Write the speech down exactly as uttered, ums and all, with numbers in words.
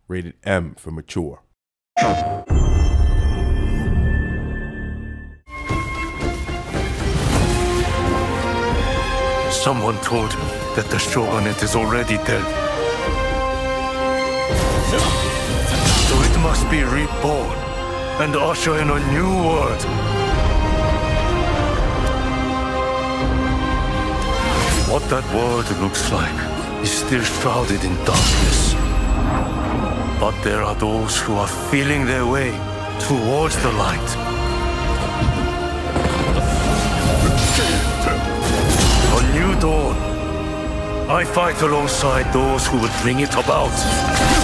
Rated M for mature. Someone told me that the shogunate is already dead. So it must be reborn and usher in a new world. What that world looks like is still shrouded in darkness. But there are those who are feeling their way towards the light. A new dawn. I fight alongside those who will bring it about.